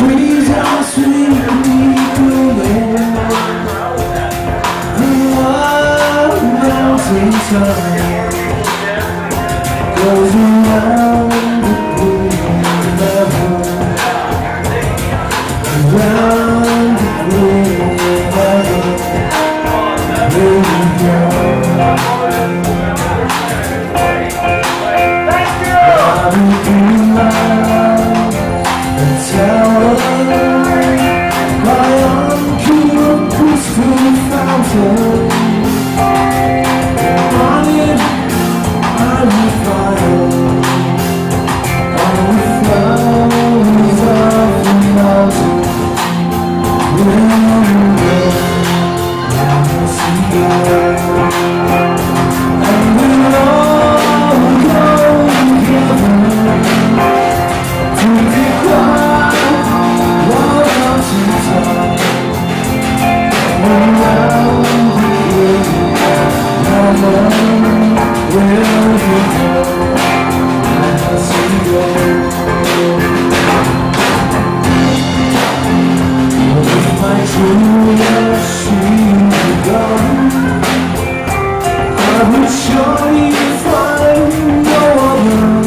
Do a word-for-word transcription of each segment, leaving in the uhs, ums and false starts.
trees are sweetly blooming, the wild mountain sun goes around the green level, around the green level. Here we go. I will be loud and tell my unpure peaceful fountain. On it I will follow all the flowers of the mountain. Where we go, I will see you. And we'll all go together to the quiet mountain top, around the green level. Where we go, I see you. With my true love she gone, I will surely find no other.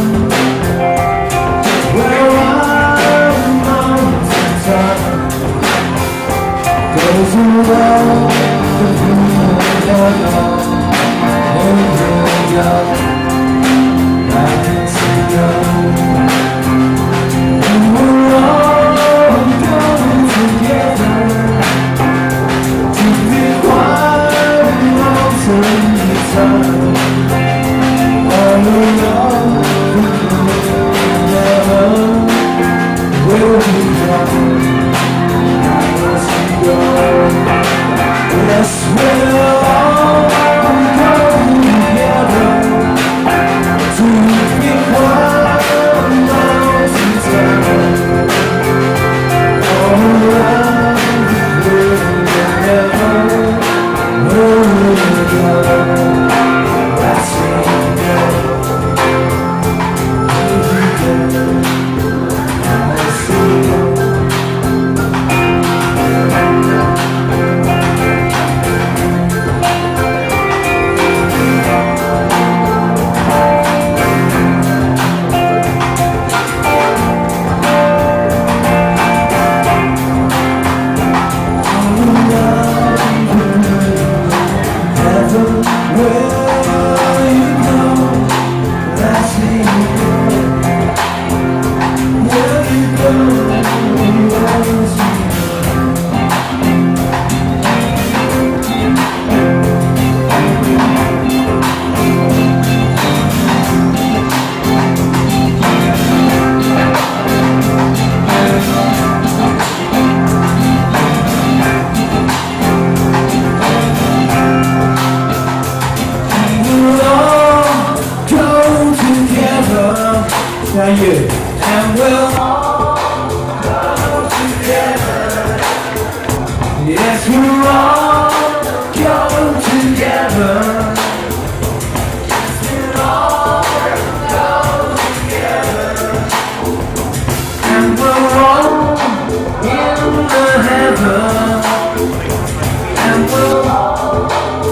Where our mountain top goes around the green level. Here we go, I can see you. And we're all going together to the quiet mountain top, all around the green level. Where we go, as we go. Yes, we'll all go together to the quiet mountain top, all around the green level. Where we go, as we go. Thank you. And we'll all go together. Yes, we'll all go together. Yes, we'll all go together. And we're all in the heaven. And we'll all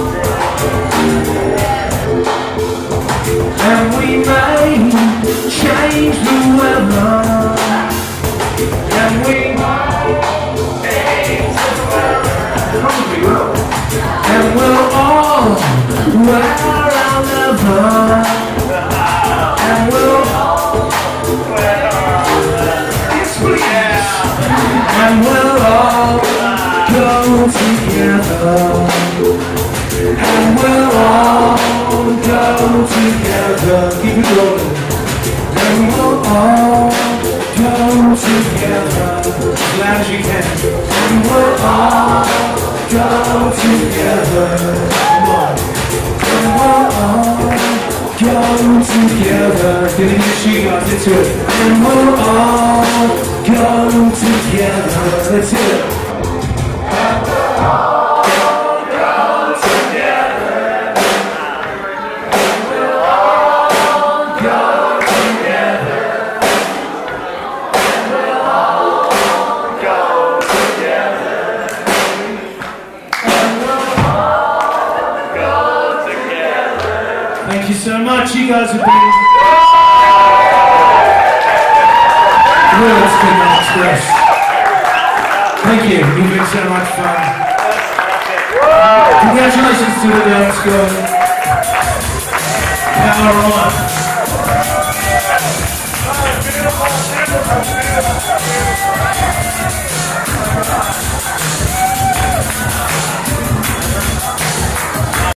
and we may change the weather, and we might change the weather, and we'll all wear our leather, and we'll all wear our leather, and we'll all go together, and we'll all go together. Keep it rolling. And we'll all go together, as loud as you can. And we'll all go together. Come on. And we'll all go together. Get in your shoe guys, let's do it. And we'll all go together. Let's do it. And we'll all go together. And we'll all go together. Thank you so much. You guys have been words cannot express. Thank you. You've been so much fun. Congratulations to the dance squad. Power on.